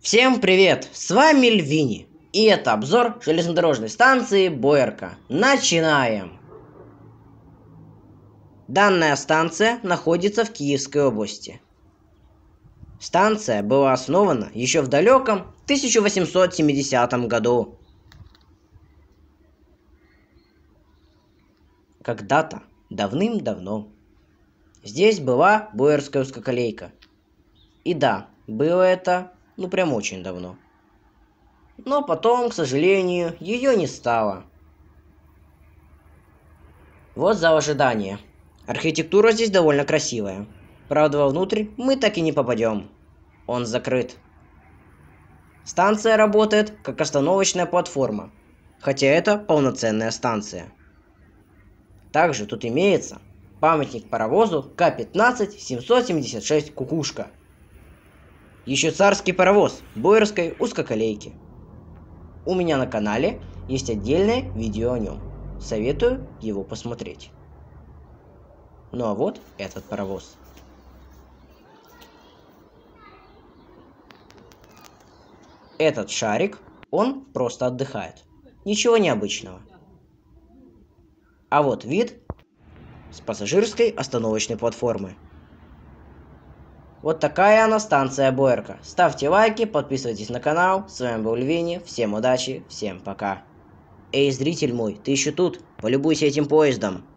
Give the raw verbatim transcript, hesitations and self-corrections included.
Всем привет! С вами Львини. И это обзор железнодорожной станции Боярка. Начинаем! Данная станция находится в Киевской области. Станция была основана еще в далеком тысяча восемьсот семидесятом году. Когда-то, давным-давно, здесь была Боярская узкоколейка. И да, было это, ну прям очень давно. Но потом, к сожалению, ее не стало. Вот зал ожидания. Архитектура здесь довольно красивая. Правда, вовнутрь мы так и не попадем. Он закрыт. Станция работает как остановочная платформа, хотя это полноценная станция. Также тут имеется памятник паровозу К пятнадцать семьсот семьдесят шесть Кукушка. Еще царский паровоз Боярской узкоколейки. У меня на канале есть отдельное видео о нем. Советую его посмотреть. Ну а вот этот паровоз. Этот шарик, он просто отдыхает. Ничего необычного. А вот вид с пассажирской остановочной платформы. Вот такая она, станция Боярка. Ставьте лайки, подписывайтесь на канал. С вами был Львини. Всем удачи, всем пока. Эй, зритель мой, ты еще тут? Полюбуйся этим поездом.